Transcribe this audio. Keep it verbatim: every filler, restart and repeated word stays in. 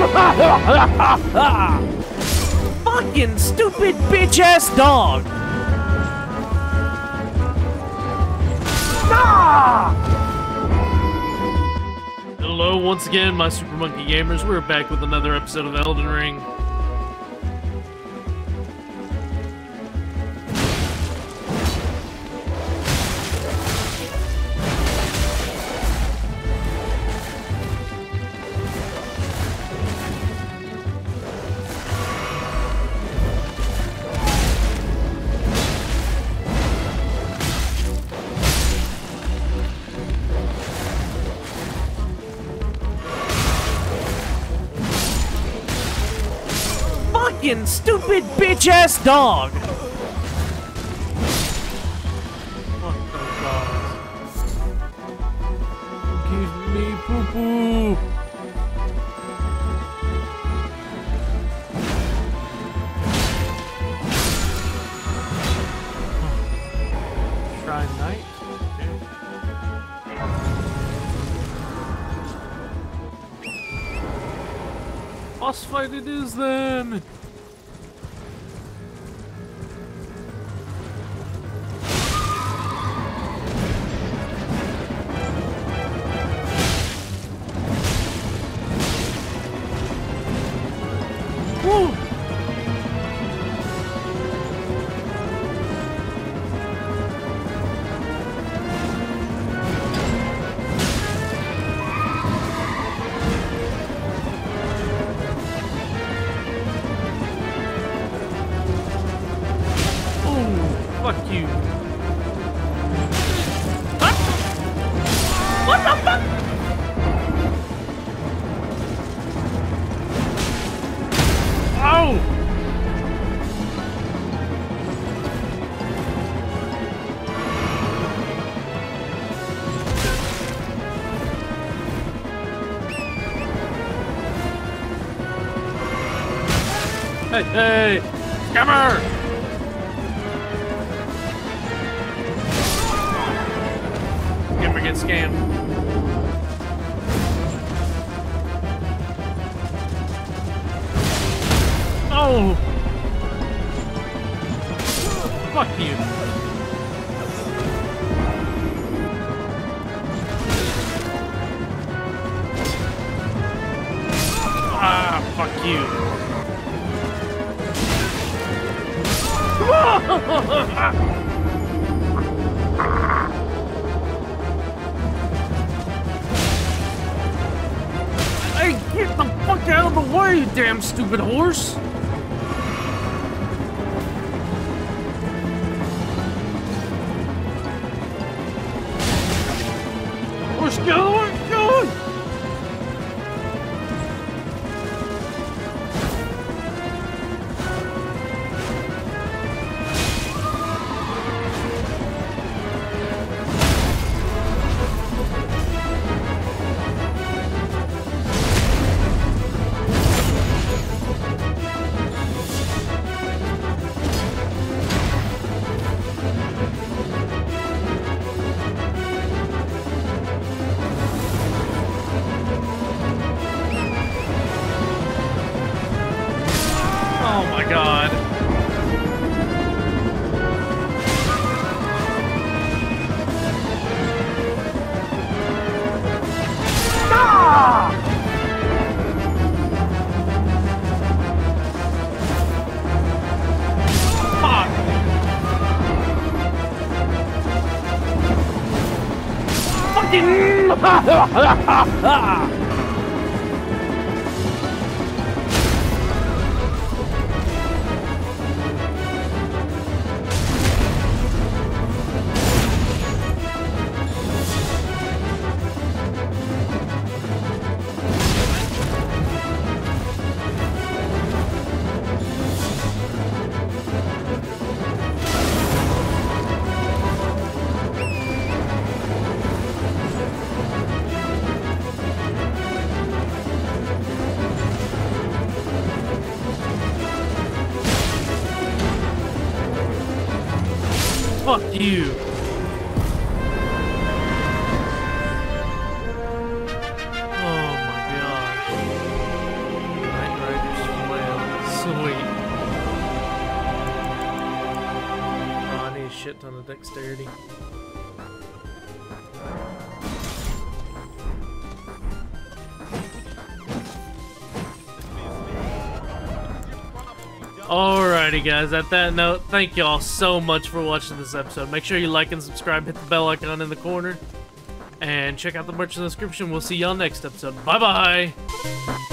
Fucking stupid bitch ass dog! Ah! Hello once again, my Super Monkey Gamers. We're back with another episode of Elden Ring. Fucking stupid bitch ass dog! Fuck those dogs. Give me poo poo! Shrine Knight? Okay. Boss fight it is then! Woo! Fuck you. What? What the fuck? Oh! Hey, hey! Scammer! Scammer get scammed. Oh! Fuck you. Ah, fuck you. Hey, get the fuck out of the way, you damn stupid horse! Horse, get out of the way! Go on! Oh my god. Ah! Fuck. Fucking Fuck you. Oh my gosh. ton of dexterity. Alrighty guys, at that note, thank y'all so much for watching this episode. Make sure you like and subscribe, hit the bell icon in the corner, and check out the merch in the description. We'll see y'all next episode. Bye bye!